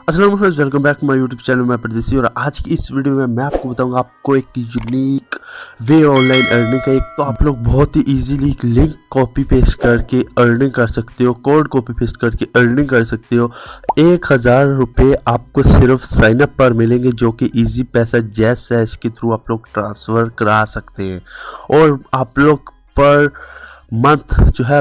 अस्सलाम वालेकुम friends, welcome back to my YouTube channel. मैं परदेसी और आज की इस वीडियो में मैं आपको बताऊंगा आपको एक यूनिक वे ऑनलाइन अर्निंग का। एक तो आप लोग बहुत ही इजीली लिंक कॉपी पेस्ट करके अर्निंग कर सकते हो, कोड कॉपी पेस्ट करके अर्निंग कर सकते हो। 1000 रुपये आपको सिर्फ साइन अप पर मिलेंगे, जो कि इजी पैसा जैस सैश के थ्रू आप लोग ट्रांसफ़र करा सकते हैं। और आप लोग पर मंथ जो है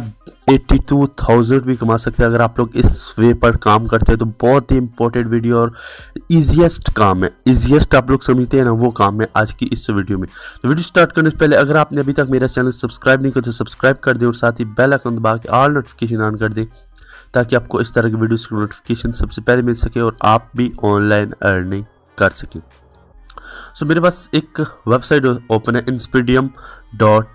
82,000 भी कमा सकते हैं अगर आप लोग इस वे पर काम करते हैं। तो बहुत ही इंपॉर्टेंट वीडियो और इजीएस्ट काम है, इजीएस्ट आप लोग समझते हैं ना, वो काम है आज की इस वीडियो में। तो वीडियो स्टार्ट करने से पहले अगर आपने अभी तक मेरा चैनल सब्सक्राइब नहीं किया तो सब्सक्राइब कर दें और साथ ही बेल आइकन दबा के ऑल नोटिफिकेशन ऑन कर दें, ताकि आपको इस तरह की वीडियोस की नोटिफिकेशन सबसे पहले मिल सके और आप भी ऑनलाइन अर्निंग कर सकें। सो मेरे पास एक वेबसाइट ओपन है inspiridium.com।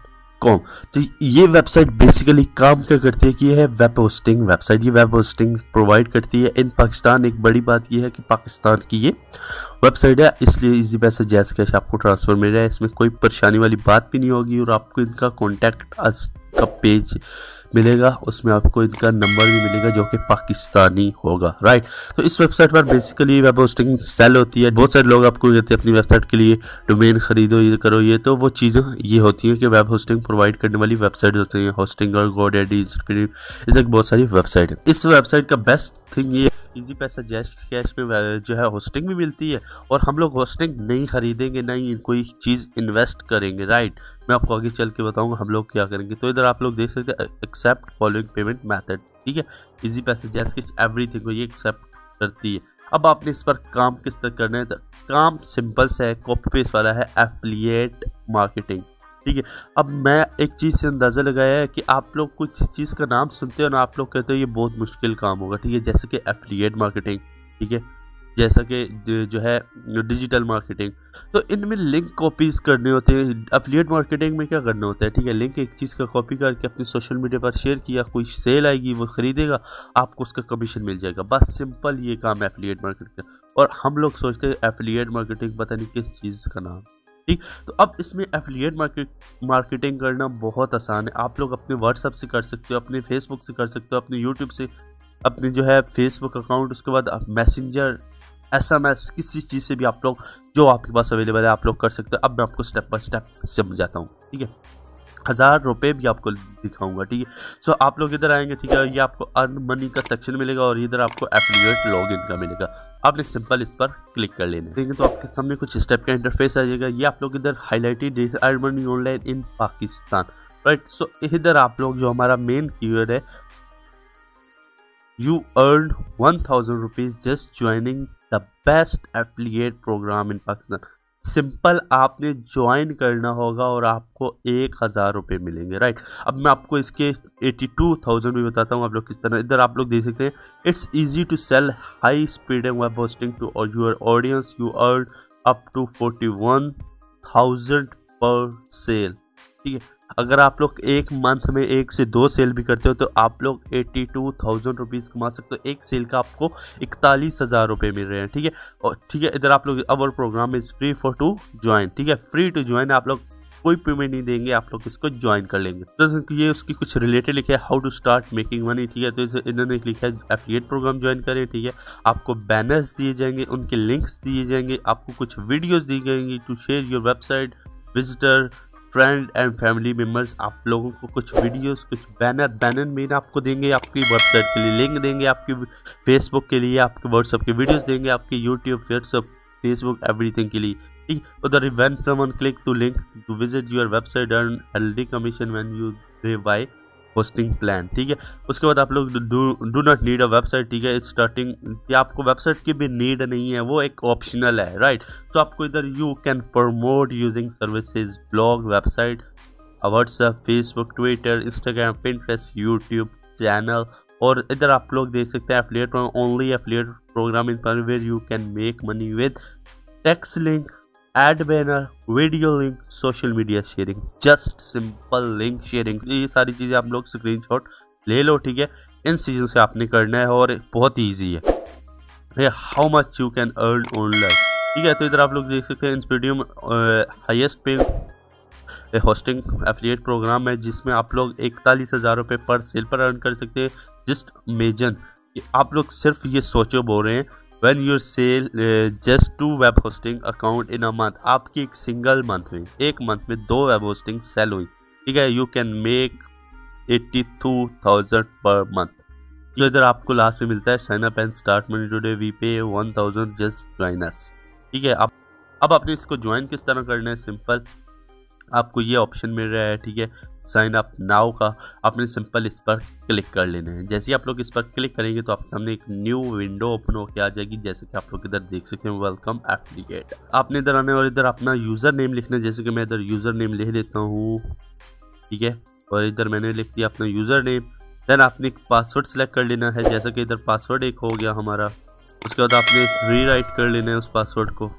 तो ये वेबसाइट बेसिकली काम क्या करती है कि ये है वेब होस्टिंग वेबसाइट। ये वेब होस्टिंग प्रोवाइड करती है इन पाकिस्तान। एक बड़ी बात ये है कि पाकिस्तान की ये वेबसाइट है, इसलिए इजी पैसा जैस कैश आपको ट्रांसफ़र मिल रहा है। इसमें कोई परेशानी वाली बात भी नहीं होगी और आपको इनका कॉन्टैक्ट अस का पेज मिलेगा, उसमें आपको इनका नंबर भी मिलेगा जो कि पाकिस्तानी होगा, राइट। तो इस वेबसाइट पर बेसिकली वेब होस्टिंग सेल होती है। बहुत सारे लोग आपको कहते हैं अपनी वेबसाइट के लिए डोमेन खरीदो, ये करो, ये तो वो चीज़ें ये होती हैं कि वेब होस्टिंग प्रोवाइड करने वाली वेबसाइट होती हैं। होस्टिंग और गोडैडी, इस बहुत सारी वेबसाइट है। इस वेबसाइट का बेस्ट थिंग ये इजी पैसा जैस कैश में जो है होस्टिंग भी मिलती है और हम लोग होस्टिंग नहीं खरीदेंगे, नहीं कोई चीज़ इन्वेस्ट करेंगे, राइट। मैं आपको आगे चल के बताऊंगा हम लोग क्या करेंगे। तो इधर आप लोग देख सकते हैं एक्सेप्ट फॉलोइंग पेमेंट मेथड, ठीक है। इजी पैसा जैस कैश एवरीथिंग को ये एक्सेप्ट करती है। अब आपने इस पर काम किस तरह करना है, तो काम सिंपल सा है, कॉपी पेस्ट वाला है, एफिलिएट मार्केटिंग, ठीक है। अब मैं एक चीज़ से अंदाज़ा लगाया है कि आप लोग कुछ चीज़ का नाम सुनते हो ना, आप लोग कहते हो ये बहुत मुश्किल काम होगा, ठीक है। जैसे कि एफिलिएट मार्केटिंग, ठीक है, जैसा कि जो है डिजिटल मार्केटिंग। तो इनमें लिंक कॉपीज करने होते हैं। एफिलिएट मार्केटिंग में क्या करना होता है, ठीक है, लिंक एक चीज़ का कॉपी करके अपने सोशल मीडिया पर शेयर किया, कोई सेल आएगी वो ख़रीदेगा, आपको उसका कमीशन मिल जाएगा। बस सिंपल ये काम है एफिलिएट मार्केटिंग का। और हम लोग सोचते हैं एफिलिएट मार्केटिंग पता नहीं किस चीज़ का नाम, ठीक। तो अब इसमें एफिलिएट मार्केटिंग करना बहुत आसान है। आप लोग अपने व्हाट्सएप से कर सकते हो, अपने फेसबुक से कर सकते हो, अपने यूट्यूब से, अपने जो है फेसबुक अकाउंट, उसके बाद मैसेंजर, SMS, किसी चीज़ से भी आप लोग जो आपके पास अवेलेबल है आप लोग कर सकते हो। अब मैं आपको स्टेप बाय स्टेप समझाता हूँ, ठीक है। 1000 रुपये भी आपको दिखाऊंगा, ठीक है। सो आप लोग इधर आएंगे, ठीक है, ये आपको अर्न मनी का सेक्शन मिलेगा और इधर आपको एफिलिएट लॉगिन का मिलेगा। आपने सिंपल इस पर क्लिक कर लेना है, ठीक है। तो आपके सामने कुछ स्टेप का इंटरफेस आ जाएगा। ये आप लोग इधर highlighted earn money online in Pakistan, right. So इधर आप लोग जो हमारा मेन कीवर्ड है, you earn 1000 rupees just joining the best affiliate program in Pakistan. Simple आपने ज्वाइन करना होगा और आपको 1000 रुपये मिलेंगे, राइट। अब मैं आपको इसके 82,000 भी बताता हूँ आप लोग किस तरह। इधर आप लोग देख सकते हैं, it's easy to sell high speed and web hosting to your audience, you earn up to 41,000 per cell, ठीक है। अगर आप लोग एक मंथ में 1 से 2 सेल भी करते हो तो आप लोग 82,000 रुपीज़ कमा सकते हो। एक सेल का आपको 41,000 रुपये मिल रहे हैं, ठीक है। और ठीक है, इधर आप लोग our program is free for to join, ठीक है, फ्री टू ज्वाइन। आप लोग कोई पेमेंट नहीं देंगे, आप लोग इसको ज्वाइन कर लेंगे। तो ये उसकी कुछ रिलेटेड लिखा है, how to start making money, ठीक है। तो इन्होंने लिखा है एफिलिएट प्रोग्राम ज्वाइन करें, ठीक है। आपको बैनर्स दिए जाएंगे, उनके लिंक्स दिए जाएंगे, आपको कुछ वीडियोज़ दी जाएंगी to share your website visitor friend and family members. आप लोगों को कुछ वीडियोस, कुछ बैनर में आपको देंगे, आपकी वेबसाइट के लिए लिंक देंगे, आपकी फेसबुक के लिए आपके व्हाट्सएप के वीडियोस देंगे, आपके यूट्यूब, व्हाट्सएप, फेसबुक, एवरीथिंग के लिए, ठीक। उधर when someone click to link to visit your website earn healthy commission when you they buy hosting plan, ठीक है। उसके बाद आप लोग do not need a website, ठीक है, स्टार्टिंग कि आपको वेबसाइट की भी नीड नहीं है, वो एक ऑप्शनल है, राइट। तो आपको इधर you can promote using services, blog, website, WhatsApp, Facebook, Twitter, Instagram, Pinterest, YouTube channel. और इधर आप लोग देख सकते हैं एफिलिएट ओनली एफिलिएट प्रोग्राम इन पर where you can make money with text link, ad banner, video link, social media sharing, just simple link sharing. ये सारी चीज़ें आप लोग स्क्रीनशॉट ले लो, ठीक है। इन चीज़ों से आपने करना है और बहुत ही ईजी है। How much you can earn online, ठीक है। तो इधर आप लोग देख सकते हैं इंस्पिरिडियम highest pay hosting affiliate program है, जिसमें आप लोग 41,000 रुपये पर सेल पर अर्न कर सकते हैं। जस्ट इमेजिन, आप लोग सिर्फ ये सोचो बोल रहे हैं when your sell just 2 web hosting account in a month, आपकी एक सिंगल मंथ में, एक मंथ में 2 वेब होस्टिंग सेल हुई, ठीक है, you can make 82,000 per month. तो इधर आपको लास्ट में मिलता है sign up and start money today, we pay 1000 just join us, ठीक है। अब आपने इसको ज्वाइन किस तरह करना है, सिंपल आपको ये ऑप्शन मिल रहा है, ठीक है, साइन अप नाउ का, आपने सिंपल इस पर क्लिक कर लेना है। जैसे ही आप लोग इस पर क्लिक करेंगे तो आपके सामने एक न्यू विंडो ओपन होकर आ जाएगी, जैसे कि आप लोग इधर देख सकते हैं, वेलकम एफिलिएट। आपने इधर आने और इधर अपना यूज़र नेम लिखना है, जैसे कि मैं इधर यूज़र नेम लिख देता हूँ, ठीक है, और इधर मैंने लिख दिया अपना यूज़र नेम। देन आपने एक पासवर्ड सेलेक्ट कर लेना है, जैसा कि इधर पासवर्ड एक हो गया हमारा। उसके बाद आपने रीराइट कर लेना है उस पासवर्ड को।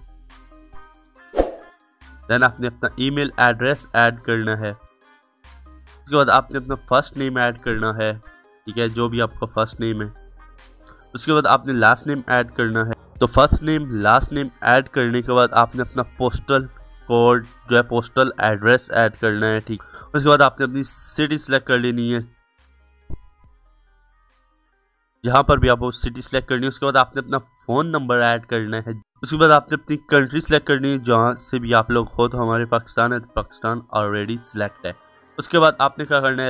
देन आपने अपना ईमेल एड्रेस ऐड करना है। उसके बाद आपने अपना फर्स्ट नेम ऐड करना है, ठीक है, जो भी आपका फर्स्ट नेम है। उसके बाद आपने लास्ट नेम ऐड करना है। तो first name last name add करने के बाद आपने अपना पोस्टल कोड जो है, पोस्टल एड्रेस ऐड करना है, ठीक। उसके बाद आपने अपनी सिटी सेलेक्ट कर लेनी है, जहाँ पर भी आप सिटी सेलेक्ट करनी है। उसके बाद आपने अपना फ़ोन नंबर ऐड करना है। उसके बाद आपने अपनी कंट्री सेलेक्ट करनी है, जहाँ से भी आप लोग हो। तो हमारे पाकिस्तान है, तो पाकिस्तान ऑलरेडी सिलेक्ट है। उसके बाद आपने क्या करना है,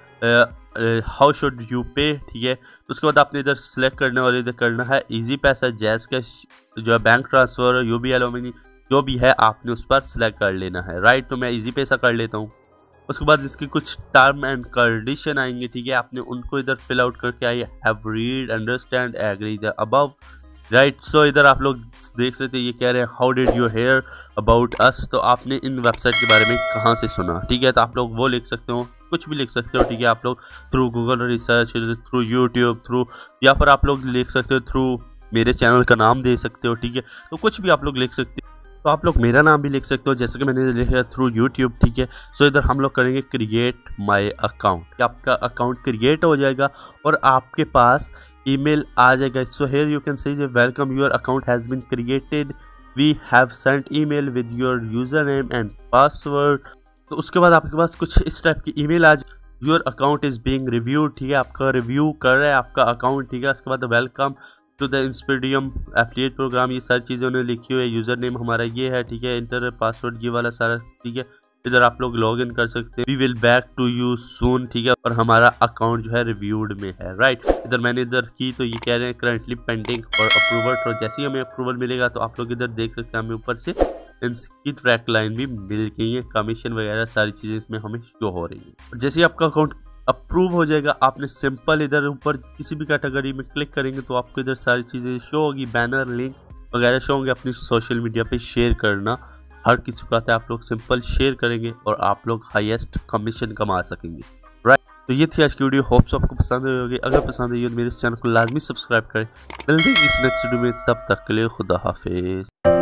इधर हाउ शुड यू पे, ठीक है। उसके बाद आपने इधर सेलेक्ट करना है और इधर करना है इजी पैसा, जैस कैश जो है, बैंक ट्रांसफ़र, UBL मनी जो भी है आपने उस पर सिलेक्ट कर लेना है, राइट। तो मैं इजी पैसा कर लेता हूँ। उसके बाद इसकी कुछ टर्म एंड कंडीशन आएंगे, ठीक है, आपने उनको इधर फिल आउट करके I have read understand agree the above, right. So इधर आप लोग देख सकते हैं, ये कह रहे हैं how did you hear about us, तो आपने इन वेबसाइट के बारे में कहाँ से सुना, ठीक है। तो आप लोग वो लिख सकते हो, कुछ भी लिख सकते हो, ठीक है। आप लोग through Google research, through YouTube, through, या पर आप लोग लिख सकते हो थ्रू मेरे चैनल का नाम दे सकते हो, ठीक है। तो कुछ भी आप लोग लिख सकते हो। तो आप लोग मेरा नाम भी लिख सकते हो, जैसे कि मैंने लिखा थ्रू यूट्यूब, ठीक है। सो इधर हम लोग करेंगे क्रिएट माय अकाउंट, आपका अकाउंट क्रिएट हो जाएगा और आपके पास ईमेल आ जाएगा। So here you can say welcome, your account has been created, we have sent email with your username and password. तो उसके बाद आपके पास कुछ इस टाइप की ईमेल आ जाए, your account is being reviewed, ठीक है, आपका रिव्यू कर रहा है आपका अकाउंट, ठीक है। उसके बाद वेलकम टू द इंस्पेडियम एफिलिएट प्रोग्राम, ये सारी चीज़ें उन्होंने लिखी हुई है। यूज़र नेम हमारा ये है, ठीक है, इंटर पासवर्ड ये वाला सारा, ठीक है। इधर आप लोग लॉग इन कर सकते हैं। We will back to you soon, ठीक है, और हमारा अकाउंट जो है रिव्यूड में है, राइट। इधर मैंने इधर की, तो ये कह रहे हैं करंटली पेंडिंग और अप्रूवल। तो जैसे ही हमें अप्रूवल मिलेगा तो आप लोग इधर देख सकते हैं, हमें ऊपर से इनकी ट्रैक लाइन भी मिल गई है, कमीशन वगैरह सारी चीज़ें इसमें हमें शो हो रही है। जैसे ही आपका अकाउंट अप्रूव हो जाएगा, आपने सिंपल इधर ऊपर किसी भी कैटेगरी में क्लिक करेंगे तो आपको इधर सारी चीज़ें शो होगी, बैनर लिंक वगैरह शो होंगे। अपनी सोशल मीडिया पे शेयर करना हर किसी को आता है, आप लोग सिंपल शेयर करेंगे और आप लोग हाईएस्ट कमीशन कमा सकेंगे, राइट। तो ये थी आज की वीडियो, होप्स आपको पसंद आई होगी। अगर पसंद आई तो मेरे इस चैनल को लाजमी सब्सक्राइब करें। मिलते हैं इस नेक्स्ट वीडियो में, तब तक के लिए खुदा हाफिज़।